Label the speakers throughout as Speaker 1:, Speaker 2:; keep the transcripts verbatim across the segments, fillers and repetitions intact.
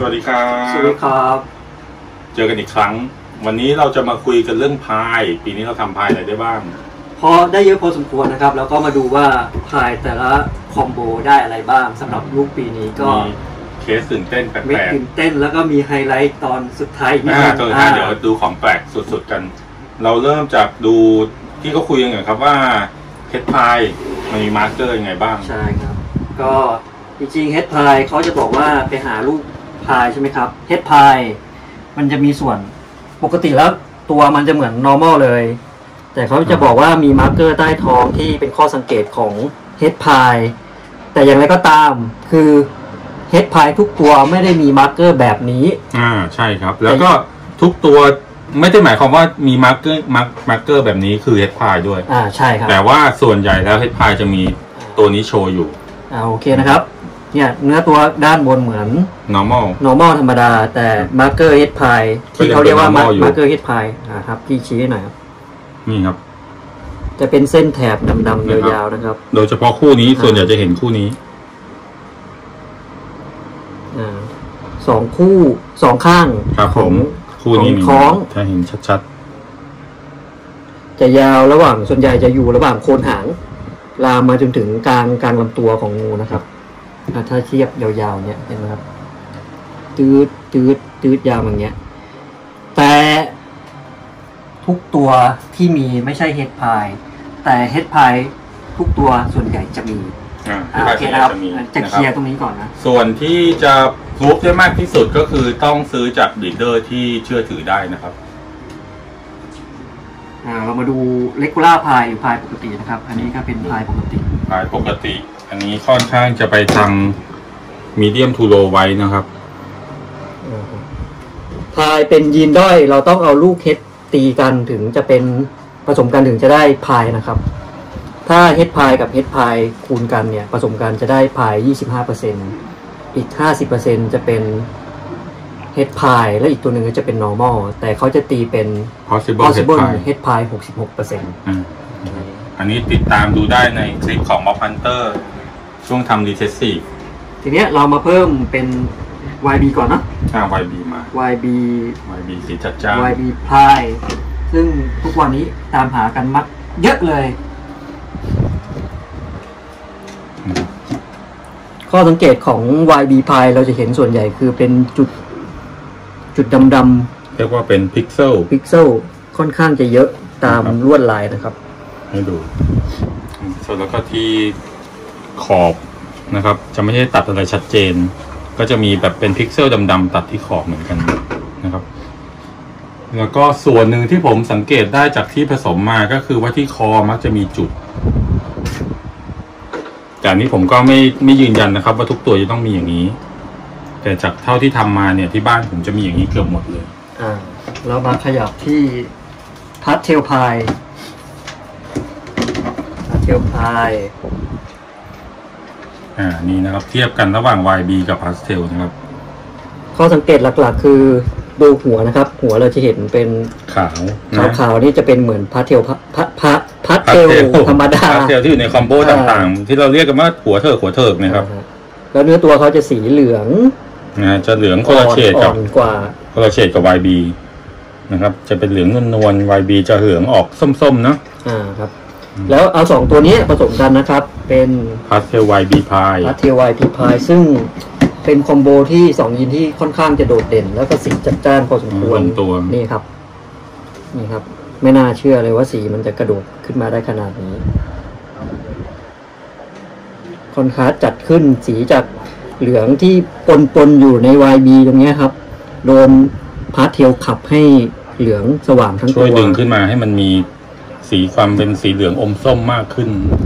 Speaker 1: วัสดีครับ
Speaker 2: สวัสดีครับ
Speaker 1: เจอกันอีกครั้งวันนี้เราจะมาคุยกันเรื่องพายปีนี้เราทำพายอะไรได้บ้าง
Speaker 2: พอได้เยอะพอสมควรนะครับแล้วก็มาดูว่าพายแต่ละคอมโบได้อะไรบ้างสำหรับลูกปีนี้ก็
Speaker 1: มีเคสตื่นเต้นแปลกๆ
Speaker 2: ตื่นเต้นแล้วก็มีไฮไลท์ตอนสุดท้าย
Speaker 1: นี่ตัวท้ายเดี๋ยวดูของแปลกสุดๆกันเราเริ่มจากดูที่เขาคุยกันก่อนครับว่าเฮดพายมันมีมาร์กเกอร์ยังไงบ้าง
Speaker 2: ใช่ครับก็จริงๆเฮดพายเขาจะบอกว่าไปหาลูกพายใช่ไหมครับเฮดพายมันจะมีส่วนปกติแล้วตัวมันจะเหมือน normal เลยแต่เขาจะบอกว่ามีมาร์กเกอร์ใต้ท้องที่เป็นข้อสังเกตของเฮดพายแต่อย่างไรก็ตามคือเฮดพายทุกตัวไม่ได้มีมาร์กเกอร์แบบนี้
Speaker 1: อ่าใช่ครับแล้วก็ทุกตัวไม่ได้หมายความว่ามีมาร์กเกอร์มาร์กเกอร์แบบนี้คือเฮดพายด้วย
Speaker 2: อ่าใช่ครับ
Speaker 1: แต่ว่าส่วนใหญ่แล้วเฮดพายจะมีตัวนี้โชว์อยู่
Speaker 2: อ่าโอเคนะครับเนี่ยเนื้อตัวด้านบนเหมือน
Speaker 1: normal
Speaker 2: normal ธรรมดาแต่มาร์กเกอร์เฮดพายที่เขาเรียกว่ามาร์กเกอร์เฮดพายนะครับพี่ชี้ให้หน่อยครับ
Speaker 1: นี่ครับ
Speaker 2: จะเป็นเส้นแถบดำๆยาวๆนะครับ
Speaker 1: โดยเฉพาะคู่นี้ส่วนใหญ่จะเห็นคู่นี้
Speaker 2: อ่าสองคู่สองข้าง
Speaker 1: ของคู่นี้
Speaker 2: คล้อง
Speaker 1: ถ้าเห็นชัด
Speaker 2: ๆจะยาวระหว่างส่วนใหญ่จะอยู่ระหว่างโคนหางลามมาจนถึงกลางกลางลำตัวของงูนะครับถ้าเทียบยาวๆเนี่ยเห็นไหมครับตืดตืดตืดยาวอย่างเงี้ยแต่ทุกตัวที่มีไม่ใช่เฮดพายแต่เฮดพายทุกตัวส่วนใหญ่จะมี
Speaker 1: โอเคนะครับ
Speaker 2: จะเคลียร์ตรงนี้ก่อนนะ
Speaker 1: ส่วนที่จะพรูฟได้มากที่สุดก็คือต้องซื้อจากบีดเดอร์ที่เชื่อถือได้นะครับ
Speaker 2: อ่าเรามาดูเลกูล่าพายหรือพายปกตินะครับอันนี้ก็เป็นพายปกติ
Speaker 1: พายปกติอันนี้ค่อนข้างจะไปทางมีเดียมทูโลไว้นะครับ
Speaker 2: พายเป็นยีนด้อยเราต้องเอาลูกเฮดตีกันถึงจะเป็นผสมกันถึงจะได้พายนะครับถ้าเฮดพายกับเฮดพายคูณกันเนี่ยผสมกันจะได้พาย ยี่สิบห้าเปอร์เซ็นต์ อีก ห้าสิบเปอร์เซ็นต์ จะเป็นเฮดพายและอีกตัวหนึ่งจะเป็น normal แต่เขาจะตีเป็น
Speaker 1: possible
Speaker 2: เฮดพาย หกสิบหกเปอร์เซ็นต์
Speaker 1: อันนี้ติดตามดูได้ในคลิปของ Mob Hunter ช่วงทำ Recessive
Speaker 2: ทีเนี้ยเรามาเพิ่มเป็น วาย บี ก่อนเนาะ
Speaker 1: อ่า วาย บี มา
Speaker 2: วาย บี
Speaker 1: วาย บี สีจัดจ้าน
Speaker 2: วาย บี พายซึ่งทุกวันนี้ตามหากันมักเยอะเลยข้อสังเกตของ วาย บี พายเราจะเห็นส่วนใหญ่คือเป็นจุดจุดดำ
Speaker 1: ๆเรียกว่าเป็นพิกเซล
Speaker 2: พิกเซลค่อนข้างจะเยอะตามลวดลายนะครับ
Speaker 1: ให้ดูส่วนแล้วก็ที่ขอบนะครับจะไม่ใช่ตัดอะไรชัดเจนก็จะมีแบบเป็นพิกเซลดำๆตัดที่ขอบเหมือนกันนะครับแล้วก็ส่วนหนึ่งที่ผมสังเกตได้จากที่ผสมมาก็คือว่าที่คอมักจะมีจุดแต่อันนี้ผมก็ไม่ไม่ยืนยันนะครับว่าทุกตัวจะต้องมีอย่างนี้แต่จากเท่าที่ทำมาเนี่ยที่บ้านผมจะมีอย่างนี้เกือบหมดเลย
Speaker 2: อ่าเรามาขยับที่พัดเทลพายพัดเทลพาย
Speaker 1: อ่านี่นะครับเทียบกันระหว่าง วาย บี กับพาสเทลนะครับ
Speaker 2: ข้อสังเกตหลักๆคือดูหัวนะครับหัวเราจะเห็นเป็น
Speaker 1: ขาว
Speaker 2: ขาวๆนี่จะเป็นเหมือนพาสเทลพัดพัดพัดเทลธรรมดา
Speaker 1: พาสเทลที่อยู่ในคอมโบต่างๆที่เราเรียกกันว่าหัวเถิกหัวเถิกนะครับ
Speaker 2: แล้วเนื้อตัวเขาจะสีเหลือง
Speaker 1: นะจะเหลืองคนละเฉดกับ
Speaker 2: กว่า
Speaker 1: คนละเฉดกับ วาย บี นะครับจะเป็นเหลืองนวลๆ วาย บี จะเหลืองออกส้มๆนะ
Speaker 2: อ่าครับแล้วเอาสองตัวนี้ผสมกันนะครับเป็น
Speaker 1: พาสเทล วาย บี พาย
Speaker 2: พาสเทล วาย บี พายซึ่งเป็นคอมโบที่สองยีนที่ค่อนข้างจะโดดเด่นแล้วก็สีจัดจ้านพอสมควรนี่ครับนี่ครับไม่น่าเชื่อเลยว่าสีมันจะกระโดดขึ้นมาได้ขนาดนี้คอนทราสต์จัดขึ้นสีจากเหลืองที่ปนๆอยู่ใน วาย บี ตรงนี้ครับโดนพาสเทลขับให้เหลืองสว่างทั้งตัว
Speaker 1: ช่วยดึงขึ้นมาให้มันมีสีความเป็นสีเหลืองอมส้มมากขึ้น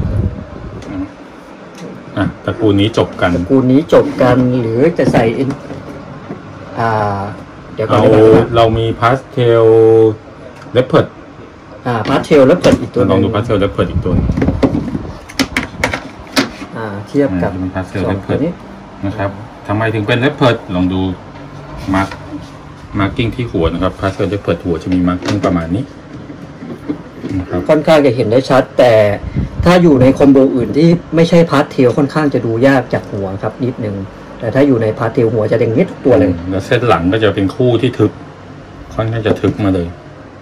Speaker 1: อ่ะตระกูลนี้จบกัน
Speaker 2: ตระกูลนี้จบกันหรือจะใส่อ่า
Speaker 1: เดี๋ยวเราเรามีพาสเทลเลปเพิร์ด
Speaker 2: อ่าพาสเทลเลปเพิร์ดอีกตัว
Speaker 1: ลองดูพาสเทลเลปเพิร์ดอีกตัว
Speaker 2: อ่าเทียบกับ
Speaker 1: พาสเทลเลปเพิร์ดนะครับทำไมถึงเป็นเลปเพิร์ดลองดูมาร์กมาร์กิ้งที่หัวนะครับพาสเทลเลปเพิร์ดหัวจะมีมาร์กิ้งประมาณนี้
Speaker 2: ค่อนข้างจะเห็นได้ชัดแต่ถ้าอยู่ในคอมโบอื่นที่ไม่ใช่พาสเทลค่อนข้างจะดูยากจากหัวครับนิดนึงแต่ถ้าอยู่ในพาสเทลหัวจะแดงนิดทุกตัวเลย
Speaker 1: แล้วเส้นหลังก็จะเป็นคู่ที่ทึบค่อนข้างจะทึบมาเลย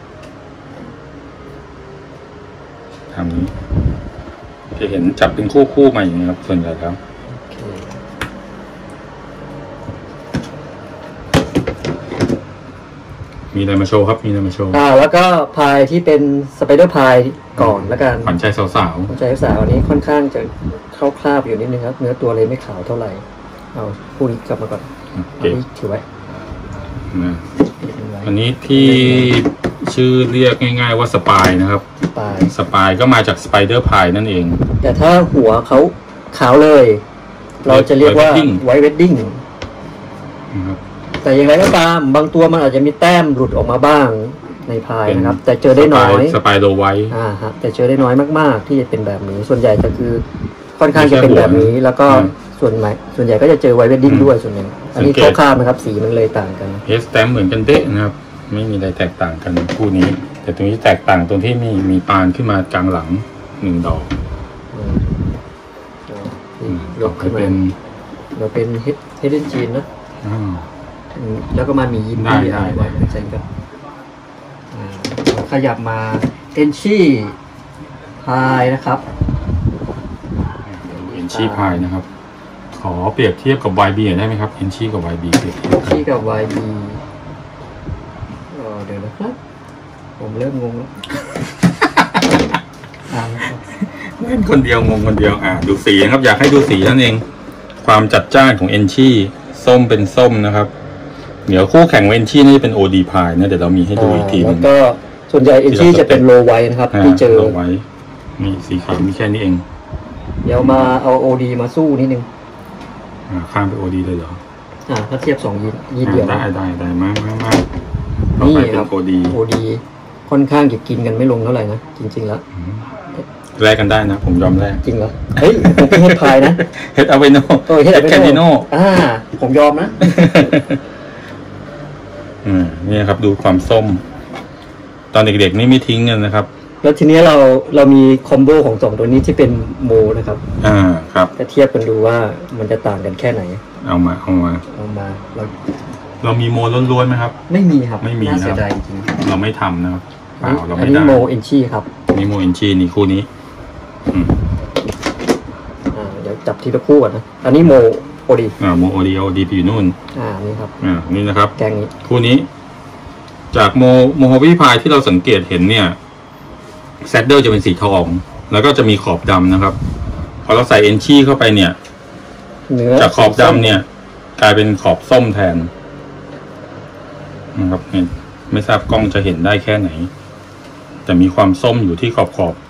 Speaker 1: ทำนี้จะเห็นจับเป็นคู่คู่มาอย่างนี้ครับส่วนใหญ่แล้วมีอะไรมาโชว์ครับมีอะไรมาโชว์
Speaker 2: อ่าแล้วก็พายที่เป็นสไปเดอร์พายก่อนแล้วกัน
Speaker 1: ขวัญใจสาวๆ
Speaker 2: ขวัญใจสาวอันนี้ค่อนข้างจะเข้าคราบอยู่นิดนึงครับเนื้อตัวเลยไม่ขาวเท่าไหร่เอาคู่นี้กลับมาก่อนอันนี้ถือไว้
Speaker 1: นะอันนี้ที่ชื่อเรียกง่ายๆว่าสปายนะครับ
Speaker 2: สปาย
Speaker 1: สปายก็มาจากสไปเดอร์พายนั่นเอง
Speaker 2: แต่ถ้าหัวเขาขาวเลยเราจะเรียกว่าไวท์เวดดิ้งแต่อย่างไรก็ตามบางตัวมันอาจจะมีแต้มหลุดออกมาบ้างในพายนะครับแต่เจอได้น้อย
Speaker 1: สปายโลไวท์
Speaker 2: อ่าฮะแต่เจอได้น้อยมากๆที่จะเป็นแบบนี้ส่วนใหญ่จะคือค่อนข้างจะเป็นแบบนี้แล้วก็ส่วนใหญ่ส่วนใหญ่ก็จะเจอไวท์เวดดิ้งด้วยส่วนหนึ่งอันนี้เข้าข้ามนะครับสีมันเลยต่างกัน
Speaker 1: เฮสแตมเหมือนกันเด๊ะนะครับไม่มีอะไรแตกต่างกันคู่นี้แต่ตรงนี้แตกต่างตรงที่มีมีปานขึ้นมากลางหลังหนึ่งดอก
Speaker 2: ยกขึ้นมาเป็นเราเป็นเฮดเฮดเดนจีนนะแล้วก็มามียิ้มได้ได้ได้ใช่ครับขยับมาเอนชี่พายนะครับ
Speaker 1: เอนชี่พายนะครับขอเปรียบเทียบกับ วาย บี ได้ไหมครับเอนชี่กับ วาย บี เปรียบเทียบ
Speaker 2: เอนชี่กับ วาย บี เดี๋ยวนะครับผมเริ่มงง
Speaker 1: แล้วเล่นคนเดียวงงคนเดียวอ่าดูสีนะครับอยากให้ดูสีนั่นเองความจัดจ้านของเอนชี่ส้มเป็นส้มนะครับเดี๋ยวคู่แข่งเอนชี่นี่จะเป็น โอ ดี พายนะเดี๋ยวเรามีให้ดูอีกทีนึง
Speaker 2: แล้วก็ส่วนใหญ่เอนชี่จะเป็นโลไวนะครับที่เจอ
Speaker 1: โลไวมีสีขาวมีแค่นี้เอง
Speaker 2: เดี๋ยวมาเอา โอ ดี มาสู้นิดนึง
Speaker 1: อ่าข้ามไป โอ ดี เลยเหรอ
Speaker 2: อ่าถ้าเทียบสองยีนยีนเดียว
Speaker 1: ได้ได้ได้มากมากมาก
Speaker 2: นี่ครับ โอ ดี โอ ดี ค่อนข้างจะกินกันไม่ลงเท่าไหร่นะจริงๆแล้ว
Speaker 1: แลกกันได้นะผมยอมแลก
Speaker 2: จริงเหรอเฮ้ยผมเป็นเฮดพายนะ
Speaker 1: เฮดเอาไวโน่
Speaker 2: เฮดแคนดิโน่อ่าผมยอมนะ
Speaker 1: อืมนี่ครับดูความส้มตอนเด็กๆนี่ไม่ทิ้งกันนะครับ
Speaker 2: แล้วทีนี้เราเรามีคอมโบของสองตัวนี้ที่เป็นโมนะครับ
Speaker 1: อ่าครับ
Speaker 2: จะเทียบกันดูว่ามันจะต่างกันแค่ไหน
Speaker 1: เอามาเอามา
Speaker 2: เอามาเรา
Speaker 1: เรามีโมล้วนๆไหมครับ
Speaker 2: ไม่มีครับ
Speaker 1: ไม่มีนะเราไม่ทำนะครับ
Speaker 2: เปล่าเราไม่ได้อันนี้โมเอนชี่ครับ
Speaker 1: นี่โมเอนชี่นี่คู่นี้
Speaker 2: อ่าเดี๋ยวจับทีละคู่ก่อนนะอันนี้โมโอดี
Speaker 1: อ่าโมโอดีโอดีอยู่นู่น
Speaker 2: อ่านี่ครับ
Speaker 1: อ่านี่นะครับ
Speaker 2: แกงนี้
Speaker 1: คู่นี้จากโมโมโฮวี่พายที่เราสังเกตเห็นเนี่ยแซดเดิลจะเป็นสีทองแล้วก็จะมีขอบดำนะครับพอเราใส่เอนชี่เข้าไปเนี่ยจากขอบดำเนี่ยกลายเป็นขอบส้มแทนนะครับไม่ทราบกล้องจะเห็นได้แค่ไหนแต่มีความส้มอยู่ที่ขอบขอบ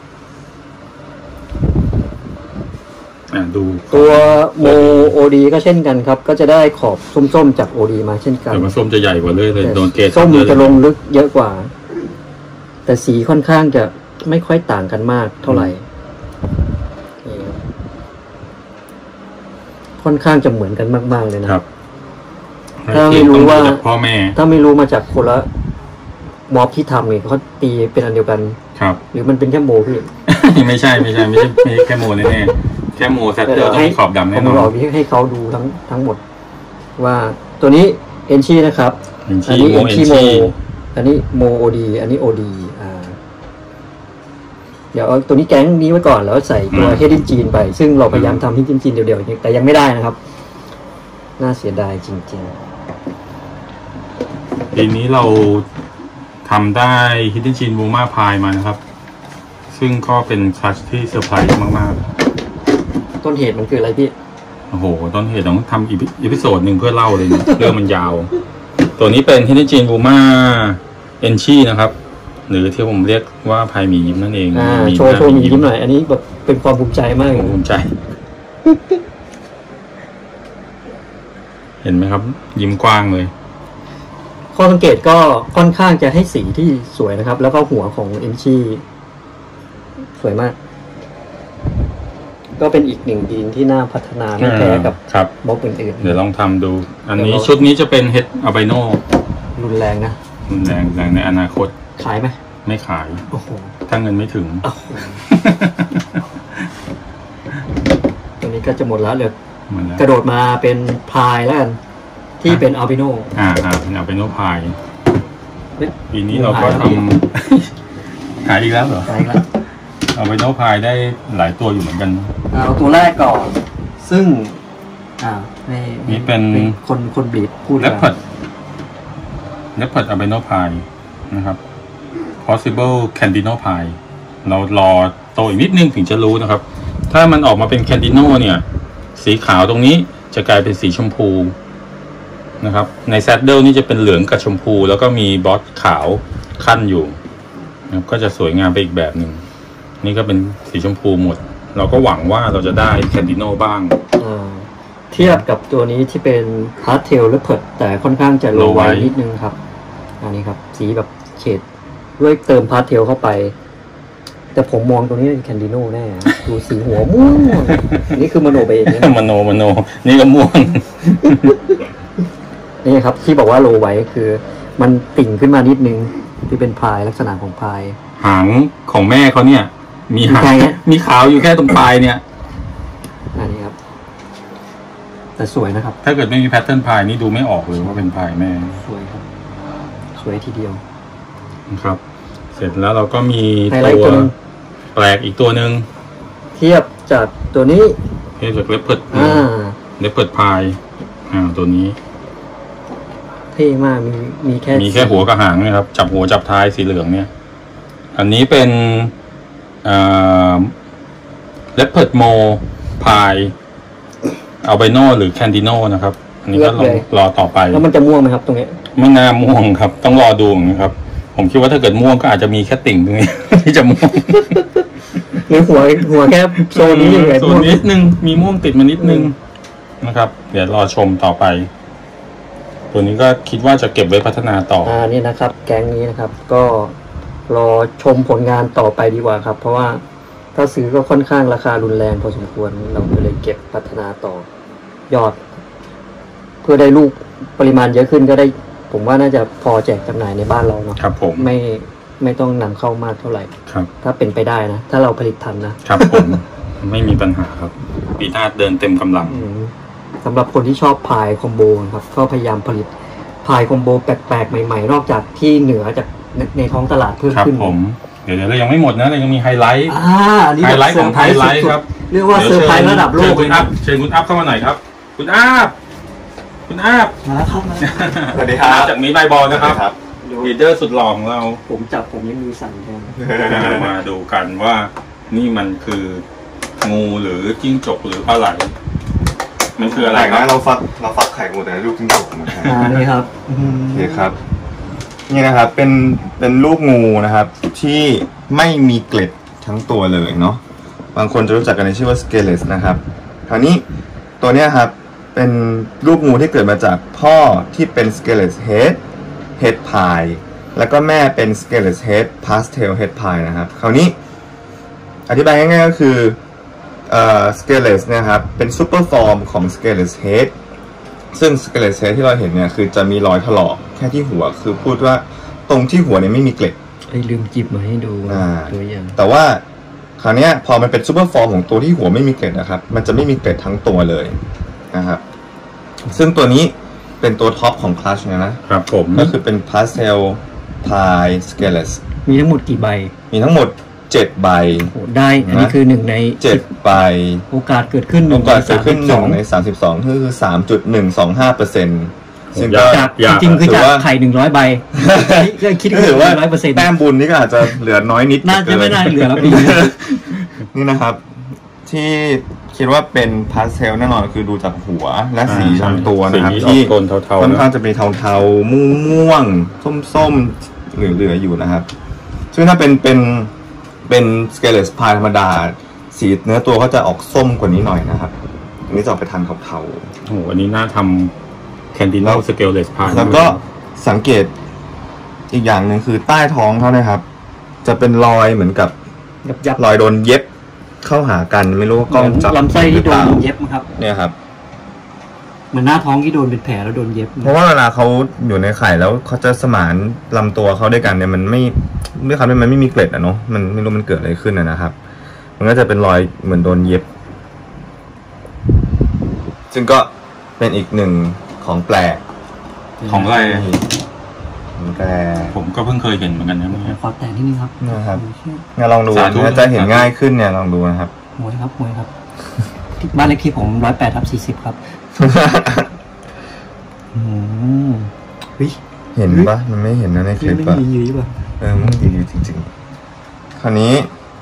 Speaker 1: อ่าดู
Speaker 2: ตัวโมโอดีก็เช่นกันครับก็จะได้ขอบส้มๆจากโอดีมาเช่นกัน
Speaker 1: แต่ว่าส้มจะใหญ่กว่าเลยเลยโดนเกจ
Speaker 2: ส้มจะลงลึกเยอะกว่าแต่สีค่อนข้างจะไม่ค่อยต่างกันมากเท่าไหร่ค่อนข้างจะเหมือนกันมากๆเลยนะครับถ้าไม่รู้ว่า
Speaker 1: พ่อแม่
Speaker 2: ถ้าไม่รู้มาจากคนละมอบที่ทำเนี่ยเขาตีเป็นอันเดียวกัน
Speaker 1: ครับ
Speaker 2: หรือมันเป็นแค่โมพี่
Speaker 1: ไม่ใช่ไม่ใช่ไม่ใช่ไม่ใช่แค่โมแน่ๆแค่โมแซดเดอร์ต้องมีขอบดำแน่นอน
Speaker 2: เราให้เขาดูทั้งทั้งหมดว่าตัวนี้เอนชี่นะครับ
Speaker 1: อันนี้เอนชี่โม
Speaker 2: อันนี้โมโอดีอันนี้โอดีอ่าเดี๋ยวเอาตัวนี้แก๊งนี้ไว้ก่อนแล้วใส่ตัวเฮดดินจีนไปซึ่งเราพยายามทำเฮดดินจีนเดียวๆแต่ยังไม่ได้นะครับน่าเสียดายจริง
Speaker 1: ๆปีนี้เราทำได้ฮิดเด้นจีนบูมาพายมานะครับซึ่งก็เป็นคัชที่เซอร์ไพรส์มาก
Speaker 2: ๆต้นเหตุมันคืออะไรพี่
Speaker 1: โอ้โหต้นเหตุต้องทำอีพิโซดหนึ่งเพื่อเล่าเลยเรื่องมันยาวตัวนี้เป็นฮิดเด้นจีนบูมาเอนชี่นะครับหรือที่ผมเรียกว่าพายมียิ้มนั่นเอง
Speaker 2: โชว์โชว์มียิ้มหน่อยอันนี้แบบเป็นความภูมิใจมาก
Speaker 1: ภูมิใจเห็นไหมครับยิ้มกว้างเลย
Speaker 2: ข้อสังเกตก็ค่อนข้างจะให้สีที่สวยนะครับแล้วก็หัวของเอนชี่สวยมากก็เป็นอีกหนึ่งดีนที่น่าพัฒนาไม่แพ้กับม็อบอื่นๆ
Speaker 1: เดี๋ยวลองทำดูอันนี้ชุดนี้จะเป็นเฮดอัลไบโน
Speaker 2: รุนแรงนะ
Speaker 1: รุนแรงแรงในอนาคต
Speaker 2: ขายไหม
Speaker 1: ไม่ขาย
Speaker 2: โอ้โห
Speaker 1: ถ้าเงินไม่ถึง
Speaker 2: ตัวนี้ก็จะหมดแล้วเหลือกระโดดมาเป็นพายแล้วกันที่เป็นอัลบิโน
Speaker 1: อ่าอ่าเป็นอัลบิโนพายปีนี้เราก็ทำขายอีกแล้วเหรอ
Speaker 2: ขายอีกแล้ว
Speaker 1: อัลบิโนพายได้หลายตัวอยู่เหมือนกัน
Speaker 2: เอาตัวแรกก่อนซึ่งอ่า
Speaker 1: นี่เป็น
Speaker 2: คนคนบีบพูด
Speaker 1: เลปเพิร์ดเลปเพิร์ดอัลบิโนพายนะครับ possible candino pie เรารอโตอีกนิดนึงถึงจะรู้นะครับถ้ามันออกมาเป็นแคนดิโนเนี่ยสีขาวตรงนี้จะกลายเป็นสีชมพูนะครับในแซดเดิลนี่จะเป็นเหลืองกับชมพูแล้วก็มีบอสขาวขั้นอยู่นะก็จะสวยงามไปอีกแบบหนึ่งนี่ก็เป็นสีชมพูหมดเราก็หวังว่าเราจะได้แคนดิโนบ้าง
Speaker 2: เทียบกับตัวนี้ที่เป็นพาสเทลและเพิร์ดแต่ค่อนข้างจะโลไวนิดนึงครับอันนี้ครับสีแบบเฉดด้วยเติมพาสเทลเข้าไปแต่ผมมองตรงนี้เป็นแคนดิโนแน่ดูสีหัวม่วงนี่คือมโนเบนนี่
Speaker 1: มโนมโนนี่ก็ม่วง
Speaker 2: นี่ครับที่บอกว่าโลไว้คือมันติ่งขึ้นมานิดนึงที่เป็นพายลักษณะของพาย
Speaker 1: หางของแม่เขาเนี่ยมีหางมีขาวอยู่แค่ตรงปลายเนี่ย
Speaker 2: อันนี้ครับแต่สวยนะครับ
Speaker 1: ถ้าเกิดไม่มีแพทเทิร์นพายนี่ดูไม่ออกเลยว่าเป็นพายแม่
Speaker 2: สวยครับสวยทีเดียว
Speaker 1: นะครับเสร็จแล้วเราก็มีตัวแปลกอีกตัวหนึ่ง
Speaker 2: เทียบจากตัวนี้
Speaker 1: เทียบจากเลปเพิร์ดเลปเพิร์ดพายอ่าตัวนี้
Speaker 2: เท่มากมีมีแค่
Speaker 1: มีแค่หัวกับหางนะครับจับหัวจับท้ายสีเหลืองเนี่ยอันนี้เป็นอ่าเลปเพิร์ดโมพายอัลไบโนหรือแคนดิโนนะครับอันนี้ก็รอรอต่อไป
Speaker 2: แล้วมันจะม่วงไหมครับตรงนี้
Speaker 1: ไม่น่าม่วงครับต้องรอดูนะครับผมคิดว่าถ้าเกิดม่วงก็อาจจะมีแค่ติ่งตรงนี้ที่จะม่วง
Speaker 2: หรือหัวหัวแค่โซนนี้
Speaker 1: โซนนิดนึงมีม่วงติดมานิดนึงนะครับเดี๋ยวรอชมต่อไปตัวนี้ก็คิดว่าจะเก็บไว้พัฒนาต่อ
Speaker 2: อ่านี่นะครับแก๊งนี้นะครับก็รอชมผลงานต่อไปดีกว่าครับเพราะว่าถ้าซื้อก็ค่อนข้างราคารุนแรงพอสมควรเราก็เลยเก็บพัฒนาต่อยอดเพื่อได้ลูกปริมาณเยอะขึ้นก็ได้ผมว่าน่าจะพอแจกจำหน่ายในบ้านเราเนาะ
Speaker 1: ครับผม
Speaker 2: ไม่ไม่ต้องนำเข้ามากเท่าไหร่
Speaker 1: ครับ
Speaker 2: ถ้าเป็นไปได้นะถ้าเราผลิตทันนะครับ
Speaker 1: ผมไม่มีปัญหาครับปีหน้าเดินเต็มกำลัง
Speaker 2: สำหรับคนที่ชอบพายคอมโบครับก็พยายามผลิตพายคอมโบแปลกๆใหม่ๆนอกจากที่เหนือจากในท้องตลาดเพิ่มขึ้น
Speaker 1: ผมเดี๋ยวเรายังไม่หมดนะเรายังมีไฮไลท์
Speaker 2: ไฮ
Speaker 1: ไลท์ของไฮไลท์ครับ
Speaker 2: เรียกว่าเซอร์ไพรส์ระดับโลก
Speaker 1: คุณอัพเชิญคุณอัพเข้ามาหน่อยครับคุณอัพคุณอัพ
Speaker 2: มาแล้วครับ
Speaker 3: สวัสดีครับ
Speaker 1: จากมีไบอลนะครับลีดเดอร์สุดหล่อของเรา
Speaker 2: ผมจับผมยังมีสั่นแท
Speaker 1: นมาดูกันว่านี่มันคืองูหรือจิ้งจกหรือปลาไหลมันคืออะไร
Speaker 3: ครับเราฟักเราฟักไข่งูแต่ลูกจิ้งจกนะครับ
Speaker 2: อ่านี่ครับ
Speaker 3: นี่ครับนี่นะครับเป็นเป็นลูกงูนะครับที่ไม่มีเกล็ดทั้งตัวเลยเนาะบางคนจะรู้จักกันในชื่อว่าสเกเลสนะครับคราวนี้ตัวเนี้ยครับเป็นลูกงูที่เกิดมาจากพ่อที่เป็นสเกเลสเฮดเฮดพายแล้วก็แม่เป็นสเกเลสเฮดพาสเทลเฮดพายนะครับคราวนี้อธิบายง่ายๆก็คือเอ่อสเกเลสเนี่ยครับเป็นซูเปอร์ฟอร์มของสเกเลสเฮดซึ่งสเกเลสเฮดที่เราเห็นเนี่ยคือจะมีรอยถลอกแค่ที่หัวคือพูดว่าตรงที่หัวเนี่ยไม่มีเกล็ด
Speaker 2: ไอ้ลืมจิบมาให้ดูตัวอย่าง
Speaker 3: แต่ว่าคราวนี้พอมันเป็นซูเปอร์ฟอร์มของตัวที่หัวไม่มีเกล็ดนะครับมันจะไม่มีเกล็ดทั้งตัวเลยนะครับซึ่งตัวนี้เป็นตัวท็อปของคลัชนะครับ
Speaker 1: ผม
Speaker 3: ก็คือเป็นพาสเทลพายสเกเลส
Speaker 2: มีทั้งหมดกี่ใบ
Speaker 3: มีทั้งหมดเจ็ดใบ
Speaker 2: ได้อันนี้คือหนึ่งใน
Speaker 3: เจ็ดใบ
Speaker 2: โอกาสเกิดขึ้น
Speaker 3: โอกาสเกิดขึ้นหนึ่งในสามสิบสองคือสามจุดหนึ่งสองห้าเปอร์เซ็นต์
Speaker 2: ซึ่งก็จริงๆคือจากไข่หนึ่งร้อยใบคิด
Speaker 3: ถือว่าร้อยเปอร์เซ็นต์แต้มบุญนี่ก็อาจจะเหลือน้อยนิด
Speaker 2: น่าจะไม่น่าเหลือแล้วปี
Speaker 3: นี่นะครับที่คิดว่าเป็นพาสเทลแน่นอนคือดูจากหัวและสีลำตัวนะครับที่ค่อนข้างจะเป็นเทาๆม่วงๆส้มๆเหลือๆอยู่นะครับซึ่งถ้าเป็นเป็นเป็นสเกเลสพายธรรมดาสีเนื้อตัวก็จะออกส้มกว่านี้หน่อยนะครับอันนี้จะออกไปทางเทา
Speaker 1: ๆโอ้โหอันนี้น่าทำแคนดิโนสเกเลสพาย
Speaker 3: แล้วก็สังเกตอีกอย่างหนึ่งคือใต้ท้องเขานะครับจะเป็นรอยเหมือนกับรอยโดนเย็บเข้าหากันไม่รู้ว่ากล้องจับ
Speaker 2: ลำไส้ที่โดนเย็บครับ
Speaker 3: เนี่ยครับ
Speaker 2: เหมือนหน้าท้องที่โดนเป็นแผลแล้วโดนเย็บ
Speaker 3: เพราะว่าเวลาเขาอยู่ในไข่แล้วเขาจะสมานลำตัวเขาด้วยกันเนี่ยมันไม่ด้วยความที่มันไม่มีเกล็ดอะเนาะมันไม่รู้มันเกิดอะไรขึ้นนะครับมันก็จะเป็นรอยเหมือนโดนเย็บซึ่งก็เป็นอีกหนึ่งของแปลก
Speaker 1: ของอะไร
Speaker 3: ของแปลก
Speaker 1: ผมก็เพิ่งเคยเห็นเหมือนกันนะเนี่ย
Speaker 2: ขอแต่งนิดนึงครับ
Speaker 3: นะครับงั้นลองดูนะจะเห็นง่ายขึ้นเนี่ยลองดูนะครับ
Speaker 2: หวยครับหวยครับบ้านเลขที่ผมร้อยแปดทับสี่สิบครับอืมวิ
Speaker 3: เห็นปะมันไม่เห็นนะในคลิป
Speaker 2: ไม่
Speaker 3: ปะ
Speaker 2: มียืยป่ะ
Speaker 3: เออมันดีจริงๆคราวนี้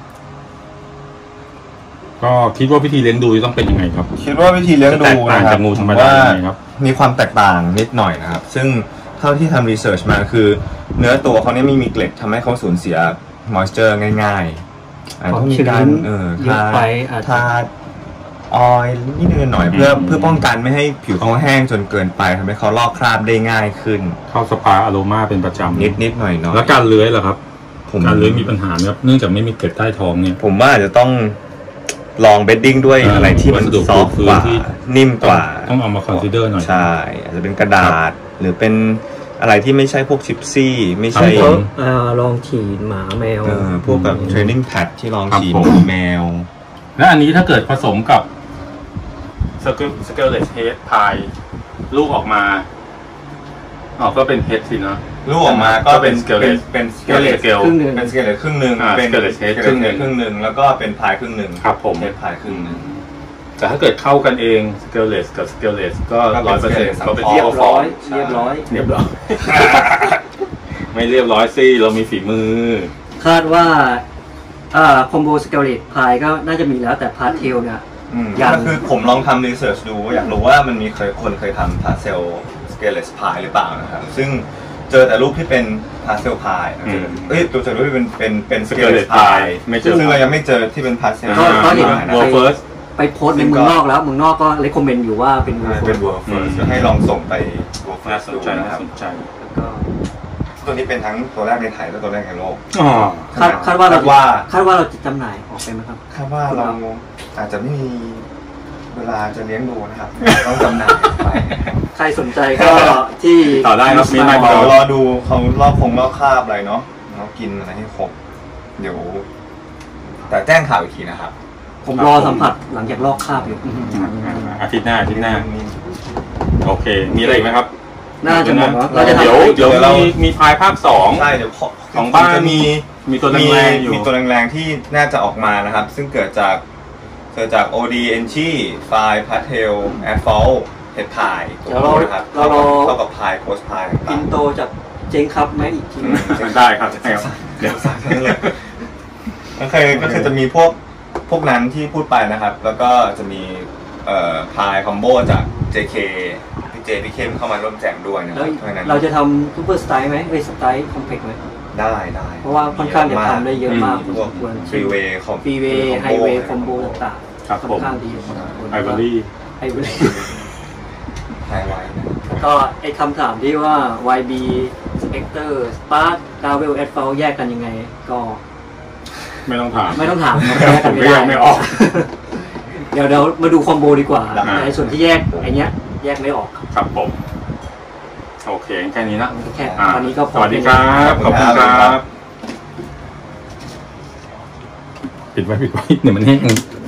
Speaker 1: ก็คิดว่าวิธีเลี้ยงดูจะต้องเป็นยังไงครับ
Speaker 3: คิดว่าวิธีเลี้ยงดู
Speaker 1: แตกต่าง
Speaker 3: นะครั
Speaker 1: จาก
Speaker 3: บ
Speaker 1: งูธรรม
Speaker 3: ผม
Speaker 1: ดา
Speaker 3: ว่า
Speaker 1: ยังไงครับ
Speaker 3: มีความแตกต่างนิดหน่อยนะครับ ซึ่งเท่าที่ทำรีเสิร์ชมาคือ เนื้อตัวเขาเนี่ยไม่มีเกล็ดทำให้เขาสูญเสียมอยเจอร์ง่ายๆอาจต้องมีการเออ
Speaker 2: เยอะ
Speaker 3: ทา
Speaker 2: ไปอาจจะ
Speaker 3: ทาออยล์นิดนึงหน่อยเพื่อเพื่อป้องกันไม่ให้ผิวเขาแห้งจนเกินไปทำให้เขาลอกคราบได้ง่ายขึ้น
Speaker 1: เข้าสปาอโรมาเป็นประจำ
Speaker 3: นิดนิดหน่อยหน่อย
Speaker 1: แล้วการเลื้อยล่ะครับ
Speaker 3: ผม
Speaker 1: การเลื้อยมีปัญหาไหมครับเนื่องจากไม่มีเกล็ดใต้ท้องเนี่ย
Speaker 3: ผมว่าอาจจะต้องลองเบดดิ้งด้วย
Speaker 1: เอออ
Speaker 3: อะไรที่มัน
Speaker 1: วัสดุ
Speaker 3: ซอฟต์
Speaker 1: พื้น
Speaker 3: กว่า
Speaker 1: ที่
Speaker 3: นิ่มกว่า
Speaker 1: ต้องเอามาคอนซิเดอร์หน่อย
Speaker 3: ใช่ อาจจะเป็นกระดาษ หรือเป็นอะไรที่ไม่ใช่พวกชิปซี่ ไม่
Speaker 1: ครั
Speaker 3: ใช่
Speaker 1: บผม
Speaker 2: เอ่อลองฉีดหมาแมว
Speaker 3: เออพวกแบบเทรนนิ่งแพดที่ลอง
Speaker 1: ครับ
Speaker 3: ฉีด
Speaker 1: ผม
Speaker 3: แมว
Speaker 1: และอันนี้ถ้าเกิดผสมกับสเกลสเกลเลสเฮดพายลูกออกมาอ๋อก็เป็นเฮดสินะ
Speaker 3: ลูกออกมาก็เป็น
Speaker 1: ก็เป็น
Speaker 3: เป็น
Speaker 1: scale
Speaker 3: เป็นสเกลเลส
Speaker 1: scale
Speaker 2: ครึ่งหนึ่ง
Speaker 3: เป็นสเกลเลสครึ่งหนึ่ง
Speaker 1: อ่า
Speaker 3: เป็น
Speaker 1: scaleless head
Speaker 3: scaleless
Speaker 1: ครึ่งหนึ่ง
Speaker 3: ครึ่งหนึ่งแล้วก็เป็นพายครึ่งหนึ่ง
Speaker 1: ครับผม
Speaker 3: เฮดพายครึ่งหนึ่ง
Speaker 1: แต่ถ้าเกิดเข้ากันเองสเกลเลสกับสเกลเลสก็
Speaker 3: ก็เป็น
Speaker 1: ร้อยเปอร์เซ็นต์
Speaker 3: scaleless
Speaker 1: ก็เป็น
Speaker 3: สังเค
Speaker 2: เรี
Speaker 3: ราะ
Speaker 2: ย
Speaker 3: ห์
Speaker 2: บร้อย
Speaker 3: ใช่
Speaker 2: เรียบร้อย
Speaker 1: เรียบร้อย ไม่เรียบร้อยสิเรามีฝีมือ
Speaker 2: คาดว่าอ่าคอมโบสเกลเลตพายก็น่าจะมีแล้วแต่พาร์ทเทลเนี่ย
Speaker 3: อืม
Speaker 2: ยัง
Speaker 3: ก็คือผมลองทำรีเสิร์ชดู อยากรู้ว่ามันมีเคยคนเคยทำพาเซลสเกลเลสพายหรือเปล่านะครับ ซึ่งเจอแต่รูปที่เป็นพาเซลพาย
Speaker 1: อืม
Speaker 3: เอ้ยตัวเจอรูปที่เป็นเป็นเป็นสเกลเลส
Speaker 1: scaleless
Speaker 3: พาย
Speaker 1: pie ไม่เจอ
Speaker 3: ซึ่งเรายังไม่เจอที่เป็นพาเซล
Speaker 2: ก็ก็เห็น
Speaker 1: เวิร์เฟิร์ส
Speaker 2: ไปโพสต์ในเมืองนอกแล้วเมืองนอกก็เลคคอมเมนต์อยู่ว่าเป็น
Speaker 3: เป็นเวิร์เฟิร์สให้ลองส่งไปเวิร์เฟิ
Speaker 1: น่า
Speaker 3: ร์ส
Speaker 1: สน
Speaker 3: ดู
Speaker 1: ใจ
Speaker 3: นะ
Speaker 1: น่า
Speaker 3: ครับ
Speaker 1: สนใจ
Speaker 2: ก็
Speaker 3: ตัวนี้เป็นทั้งตัวแรกในไทยและตัวแรกในโลก
Speaker 1: อ๋อ
Speaker 2: คาดคาดว่าเรา
Speaker 3: คาดว่า
Speaker 2: คาดว่าเราจะจำหน่ายออกไปไหมครับ
Speaker 3: คาดว่าเราอาจจะไม่มีเวลาจะเลี้ยงดูนะครับ ต้องจำหน่ายไป
Speaker 2: ใครสนใจก็ที่
Speaker 1: ต่อได้ครับมีไมค์บอ
Speaker 3: เดี๋ยว
Speaker 1: ล
Speaker 3: รอดูเขาลอกคงลอกคราบอะไรเนาะเขากินอะไรให้ครบ เดี๋ยว แต่แจ้งข่าวอีกทีนะครับ
Speaker 2: ผมรอสัมผัสหลังจากลอกคราบอยู่
Speaker 1: อาทิตย์หน้าอาทิตย์หน้า โอเค มีอะไรอีกไหมครับ
Speaker 2: น่าจะหมดแล้วเราจะทำ
Speaker 1: เดี๋ยวเดี๋ยวมีมีพายภาคสอง
Speaker 3: ใช่เดี๋ยวข
Speaker 1: ของบ้าน
Speaker 3: จะมี
Speaker 1: มีตัวแรงๆอยู่
Speaker 3: มีตัวแรงๆที่น่าจะออกมานะครับ ซึ่งเกิดจากเกิดจาก โอ ดี เอ็น จี ไฟล์ Pastel Asphalt Head Pie
Speaker 2: เดี๋ยวเรา
Speaker 3: นะครับ
Speaker 2: เรารอ
Speaker 3: เท่ากับ Pie Post Pie
Speaker 2: ปิ
Speaker 3: ต่าง
Speaker 2: นโตจากเจ๊งครับไหมอีกที
Speaker 3: ๆอืม
Speaker 1: ได้ครับได้ครับเดี๋ยว
Speaker 3: นั่นเลยก็คือก็คือจะมีพวกพวกนั้นที่พูดไปนะครับ แล้วก็จะมีเอ่อ Pie Combo จาก เจ เค พี่เจพี่เข้มเข้ามาร่วมแจมด้วยนะค
Speaker 2: แล้
Speaker 3: รั
Speaker 2: ว
Speaker 3: บเพราะฉะนั้น
Speaker 2: เราจะทำซูเปอร์สไตล์ไหมเอ้ยสไตล์คอมเพล็กซ์ไหม
Speaker 3: ได้ได้
Speaker 2: เพราะว่าค่อนข้างจะทำได้เยอะมาก
Speaker 3: พวก
Speaker 2: ควร
Speaker 3: ฟรีเวย์ของ
Speaker 2: ฟรีเวย์ไฮเวย์คอมโบต่าง
Speaker 1: ครับ
Speaker 2: ๆค่อ
Speaker 1: ผม
Speaker 2: นข้างดีพอสมควร
Speaker 1: ไอวอรี่
Speaker 2: ไฮเวย์
Speaker 3: ไฮไว้นะ
Speaker 2: ก็ไอคำถามที่ว่า วาย บี Spectre Spark Gravel Asphalt แยกกันยังไง ก็
Speaker 1: ไม่ต้องถาม
Speaker 2: ไม่ต้องถามมัน
Speaker 1: ผม
Speaker 2: แยกกันไม่
Speaker 1: ก็
Speaker 2: ได้
Speaker 1: ยังไม่ออก
Speaker 2: เดี๋ยวเดี๋ยวมาดูคอมโบดีกว่า
Speaker 1: ได้
Speaker 2: ในส่วนที่แยกไอเนี้ย แยกไม่ออก
Speaker 1: ครับผม โอเค แค่นี้นะ
Speaker 2: แค่
Speaker 1: อ่า
Speaker 2: วันนี้ก็พ
Speaker 1: ส
Speaker 2: อ
Speaker 1: วัสดีครับ ขอบคุณครับ ปิดไว้ปิดไว้เดี๋ยวมันแห้ง